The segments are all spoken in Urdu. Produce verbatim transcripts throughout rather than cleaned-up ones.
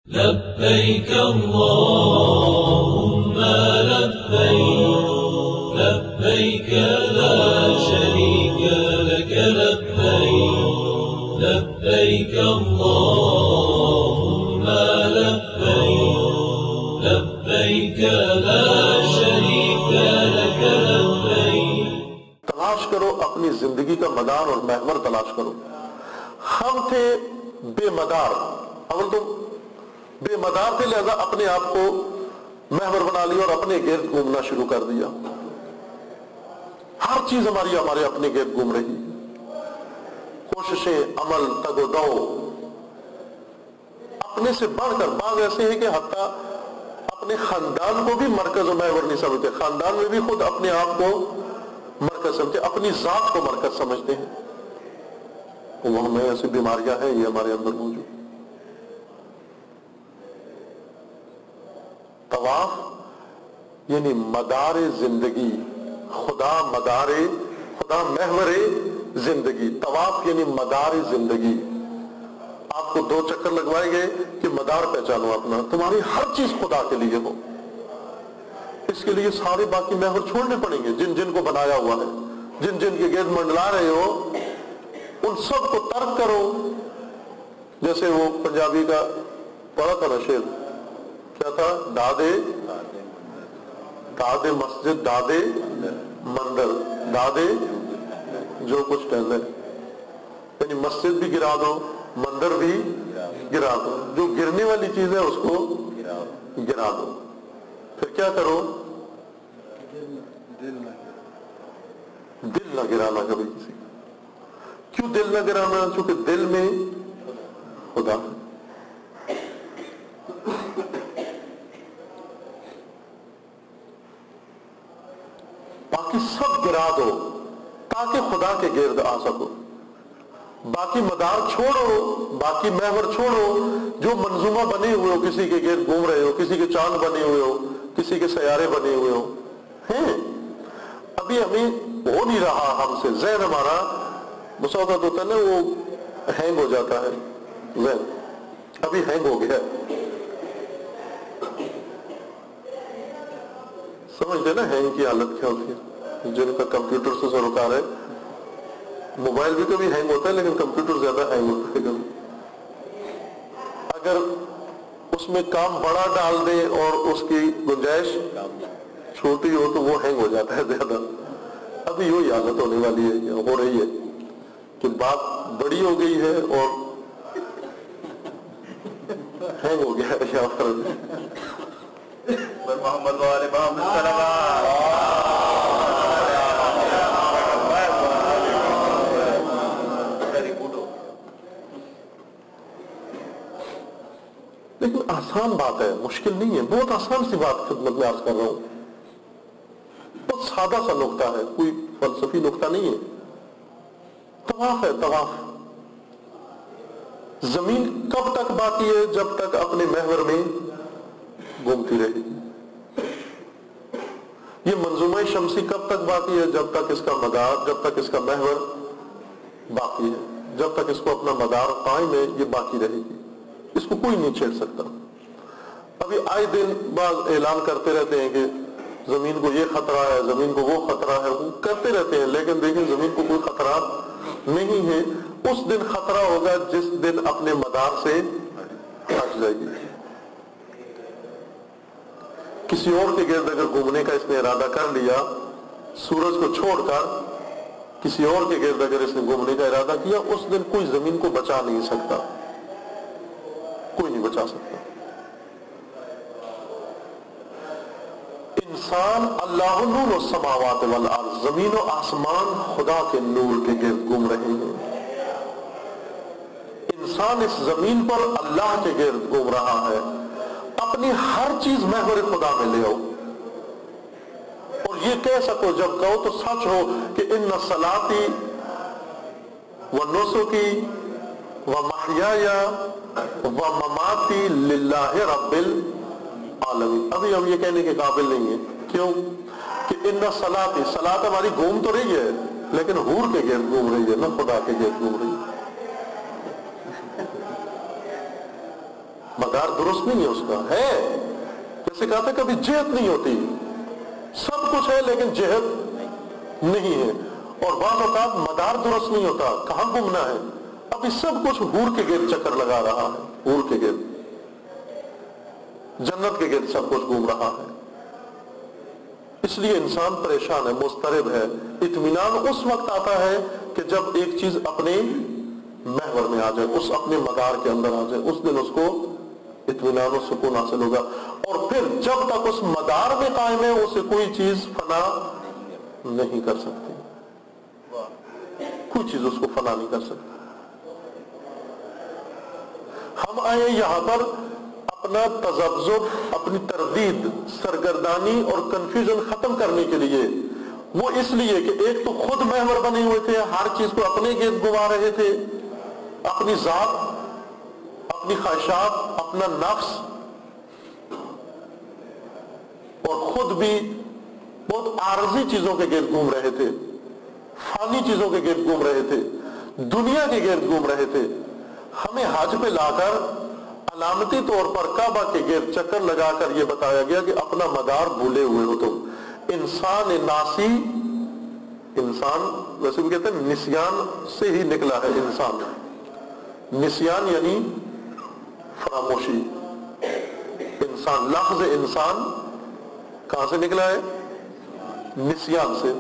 لبيك اللهم لبيك لبيك لا شريك لك لبيك لبيك اللهم لبيك لبيك لا شريك لك لبيك. تلاش کرو اپنی زندگی کا مدار اور محور تلاش کرو. ہم تھے بے مدار، اول تو بے مدار تھے، لہذا اپنے آپ کو محور بنا لیا اور اپنے گرد گھومنا شروع کر دیا. ہر چیز ہماری ہمارے اپنے گرد گھوم رہی، کوششیں، عمل، تگ و دو اپنے سے بڑھ کر. بعض ایسے ہیں کہ حتیٰ اپنے خاندان کو بھی مرکز و محور نہیں سمجھتے، خاندان میں بھی خود اپنے آپ کو مرکز سمجھتے، اپنی ذات کو مرکز سمجھتے ہیں. وہ ہمیں ایسی بیماریاں ہیں یہ ہمارے اندر موجود. طواف یعنی مدار زندگی، خدا مدار، خدا محور زندگی. طواف یعنی مدار زندگی. آپ کو دو چکر لگوائے گئے کہ مدار پہچانو اپنا، تمہاری ہر چیز خدا کے لیے ہو. اس کے لیے سارے باقی محور چھوڑنے پڑیں گے جن جن کو بنایا ہوا ہے، جن جن کے گرد منڈلا رہے ہو ان سب کو ترک کرو. جیسے وہ پنجابی کا پڑھا تھا نا شعر، کیا تھا؟ دادے دادے مسجد، دادے مندر، دادے جو کچھ ٹہلے، یعنی مسجد بھی گرا دو، مندر بھی گرا دو، جو گرنے والی چیز ہے اس کو گرا دو. پھر کیا کرو؟ دل نہ گرانا کبھی کسی کا. کیوں دل نہ گرانا؟ چونکہ دل میں خدا ہے. باقی سب گرا دو تاکہ خدا کے گرد آ سکو. باقی مدار چھوڑو، باقی محور چھوڑو جو منظومہ بنے ہوئے ہو، کسی کے گرد گھوم رہے ہو، کسی کے چاند بنے ہوئے ہو، کسی کے سیارے بنے ہوئے ہو. ہیں ابھی ہمیں ہو نہیں رہا ہم سے. ذہن ہمارا مساوات ہوتا ہے نا، وہ ہینگ ہو جاتا ہے. ذہن ابھی ہینگ ہو گیا. سمجھتے نا ہینگ کی حالت کیا ہوتی ہے؟ جن کا کمپیوٹر سے سروکار ہے، موبائل بھی کبھی ہینگ ہوتا ہے لیکن کمپیوٹر زیادہ ہینگ ہوتا ہے. کبھی اگر اس میں کام بڑا ڈال دیں اور اس کی گنجائش چھوٹی ہو تو وہ ہینگ ہو جاتا ہے زیادہ. ابھی وہی حالت ہونے والی ہے، ہو رہی ہے کہ بات بڑی ہو گئی ہے اور ہینگ ہو گیا ہے یہاں پر. محمد والے محمد لیکن آسان بات ہے، مشکل نہیں ہے. بہت آسان سی بات خدمت میں عرض کر رہا ہوں. بہت سادہ سا نقطہ ہے، کوئی فلسفی نقطہ نہیں ہے. طواف ہے، طواف. زمین کب تک باقی ہے؟ جب تک اپنے محور میں گھومتی رہے گی. یہ منظومہ شمسی کب تک باقی ہے؟ جب تک اس کا مدار، جب تک اس کا محور باقی ہے، جب تک اس کو اپنا مدار قائم ہے یہ باقی رہے گی. اس کو کوئی نہیں چھیڑ سکتا. ابھی آئے دن بعض اعلان کرتے رہتے ہیں کہ زمین کو یہ خطرہ ہے، زمین کو وہ خطرہ ہے، وہ کرتے رہتے ہیں. لیکن دیکھیں زمین کو کوئی خطرہ نہیں ہے. اس دن خطرہ ہوگا جس دن اپنے مدار سے ہٹ جائے گی. کسی اور کے گرد اگر گھومنے کا اس نے ارادہ کر لیا، سورج کو چھوڑ کر کسی اور کے گرد اگر اس نے گھومنے کا ارادہ کیا، اس دن کوئی زمین کو بچا نہیں سکتا، کوئی نہیں بچا سکتا. انسان اللہ نور السماوات والارض، زمین و آسمان خدا کے نور کے گرد گھوم رہے ہیں. انسان اس زمین پر اللہ کے گرد گھوم رہا ہے. اپنی ہر چیز محور خدا میں لے آؤ اور یہ کہہ سکو، جب کہو تو سچ ہو کہ ان صلاتی و نسکی و محیای و مماتی للہ رب العالمین. ابھی ہم یہ کہنے کے قابل نہیں ہیں. کیوں؟ کہ ان صلاتی، صلاۃ ہماری گھوم تو رہی ہے لیکن حور کے گرد گھوم رہی ہے، نہ خدا کے گرد گھوم رہی ہے. مدار درست نہیں ہے اس کا. ہے جیسے کہا تھا کبھی جہت نہیں ہوتی, سب کچھ ہے لیکن جہت نہیں ہے. اور بعض اوقات مدار درست نہیں ہوتا, کہاں گھومنا ہے. ابھی سب کچھ حور کے گرد چکر لگا رہا ہے, حور کے گرد, جنت کے گرد سب کچھ گھوم رہا ہے. اس لیے انسان پریشان ہے, مضطرب ہے. اطمینان اس وقت آتا ہے کہ جب ایک چیز اپنے محور میں آ جائے, اس اپنے مدار کے اندر آ جائے, اس دن اس کو اطمینان و سکون حاصل ہوگا. اور پھر جب تک اس مدار میں قائم ہے اسے کوئی چیز فنا نہیں کر سکتی, کوئی چیز اس کو فنا نہیں کر سکتی. ہم آئے یہاں پر اپنا تذبذب, اپنی تردید, سرگردانی اور کنفیوژن ختم کرنے کے لیے. وہ اس لیے کہ ایک تو خود محور بنے ہوئے تھے, ہر چیز کو اپنے گرد گھما رہے تھے, اپنی ذات, اپنی خواہشات, اپنا نفس, اور خود بھی بہت عارضی چیزوں کے گرد گھوم رہے تھے, فانی چیزوں کے گرد گھوم رہے تھے, دنیا کے گرد گھوم رہے تھے. ہمیں حج پہ لا کر علامتی طور پر کعبہ کے گرد چکر لگا کر یہ بتایا گیا کہ اپنا مدار بھولے ہوئے ہو تم. انسان ناسی, انسان ویسے بھی کہتے ہیں نسیان سے ہی نکلا ہے انسان. نسیان یعنی فراموشی. انسان, لفظ انسان کہاں سے نکلا ہے؟ نسیان سے.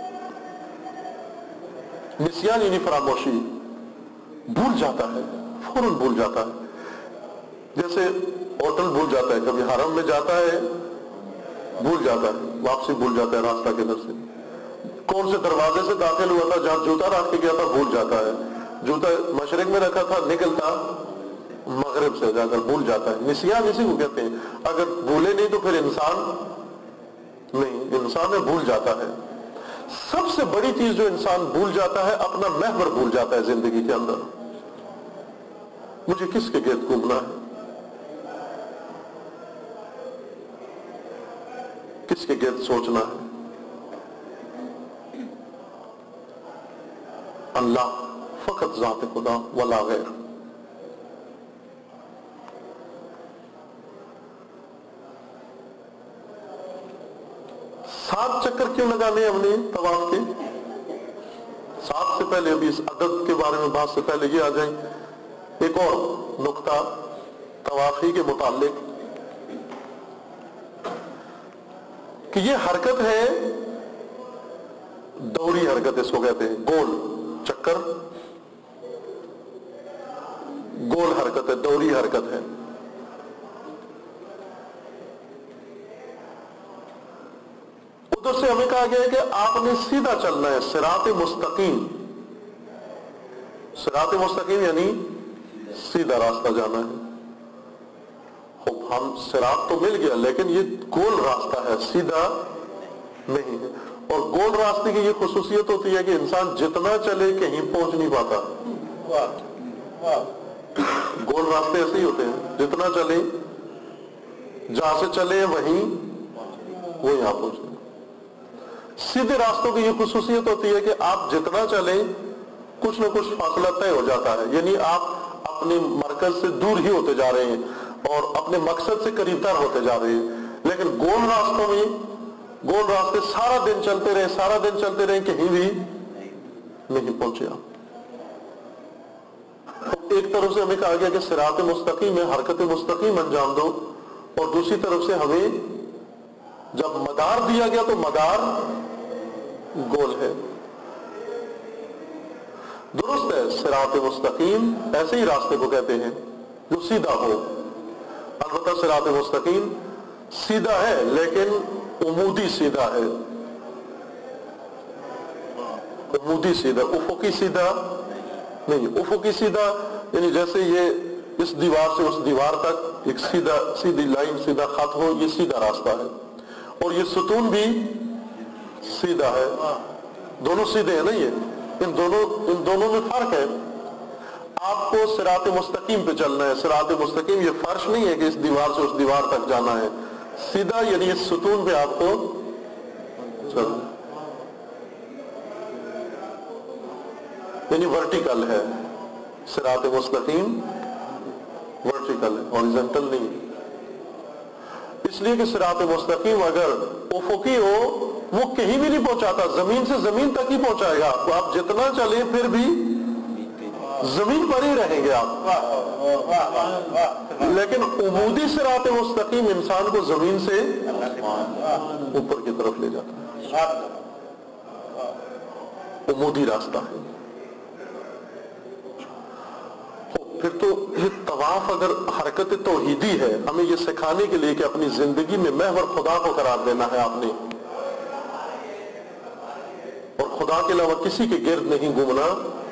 نسیان یعنی فراموشی, بھول جاتا ہے, فوراً بھول جاتا ہے. جیسے ہوٹل بھول جاتا ہے, کبھی حرم میں جاتا ہے بھول جاتا ہے, واپسی بھول جاتا ہے راستہ کدھر سے, کون سے دروازے سے داخل ہوا تھا, جہاں جوتا رکھ کے گیا تھا بھول جاتا ہے, جوتا مشرق میں رکھا تھا نکلتا مغرب سے جا کر بھول جاتا ہے. نسیان اسی کو کہتے ہیں. اگر بھولے نہیں تو پھر انسان نہیں, انسان بھول جاتا ہے. سب سے بڑی چیز جو انسان بھول جاتا ہے, اپنا محور بھول جاتا ہے زندگی کے اندر. مجھے کس کے گرد گھومنا ہے, کس کے گرد سوچنا ہے. اللہ, فقط ذات خدا ولا غیر. سات چکر کیوں لگانے ہم نے طواف کے؟ سات سے پہلے, ابھی اس عدد کے بارے میں بات سے پہلے یہ آ جائیں, ایک اور نقطہ طوافی کے متعلق کہ یہ حرکت ہے دوری حرکت, اس کو کہتے ہیں گول چکر, گول حرکت ہے, دوری حرکت ہے. ادھر سے ہمیں کہا گیا ہے کہ آپ نے سیدھا چلنا ہے, صراط مستقیم. صراط مستقیم یعنی سیدھا راستہ جانا ہے. ہم صراط تو مل گیا لیکن یہ گول راستہ ہے, سیدھا نہیں ہے. اور گول راستے کی یہ خصوصیت ہوتی ہے کہ انسان جتنا چلے کہیں پہنچ نہیں پاتا. گول راستے ایسے ہی ہوتے ہیں, جتنا چلے, جہاں سے چلے وہیں وہ یہاں پہنچے. سیدھے راستوں کی یہ خصوصیت ہوتی ہے کہ آپ جتنا چلیں کچھ نہ کچھ فاصلہ طے ہو جاتا ہے, یعنی آپ اپنے مرکز سے دور ہی ہوتے جا رہے ہیں اور اپنے مقصد سے قریب تر ہوتے جا رہے ہیں. لیکن گول راستوں میں, گول راستے سارا دن چلتے رہے, سارا دن چلتے رہے, کہیں بھی نہیں پہنچے آپ. ایک طرف سے ہمیں کہا گیا کہ صراط مستقیم میں حرکت مستقیم انجام دو, اور دوسری طرف سے ہمیں جب مدار دیا گیا تو مدار گول ہے. درست ہے, صراط مستقیم ایسے ہی راستے کو کہتے ہیں جو سیدھا ہو. البتہ صراط مستقیم سیدھا ہے لیکن عمودی سیدھا ہے, عمودی سیدھا, افقی سیدھا نہیں. افقی سیدھا یعنی جیسے یہ اس دیوار سے اس دیوار تک ایک سیدھا سیدھی لائن, سیدھا خط ہو, یہ سیدھا راستہ ہے. اور یہ ستون بھی سیدھا ہے, دونوں سیدھے ہیں نا. یہ ان دونوں ان دونوں میں فرق ہے. آپ کو صراط مستقیم پہ چلنا ہے. صراط مستقیم یہ فرش نہیں ہے کہ اس دیوار سے اس دیوار تک جانا ہے, سیدھا یعنی اس ستون پہ آپ کو چلنا, یعنی ورٹیکل ہے. صراط مستقیم वर्टिकल है, हॉरिजॉन्टल नहीं। इस इसलिए कि सिरात मुस्तकीम अगर उफुकी हो वो कहीं भी नहीं पहुंचाता, जमीन से जमीन तक ही पहुंचाएगा आपको। आप जितना चले फिर भी जमीन पर ही रहेंगे आप, लेकिन उमूदी सिरात मुस्तकीम इंसान को जमीन से ऊपर की तरफ ले जाता है। उमूदी रास्ता है। फिर तो ये तवाफ अगर हरकत तौहीदी है, हमें ये सिखाने के लिए कि अपनी जिंदगी में महवर खुदा को करार देना है आपने, और खुदा के अलावा किसी के गिर्द नहीं घूमना,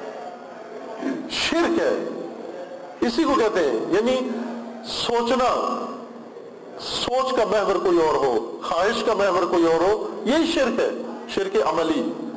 शिर्क है। इसी को कहते हैं, यानी सोचना, सोच का महवर कोई और हो, ख्वाहिश का महवर कोई और हो, यही शिर्क है, शिर्क अमली।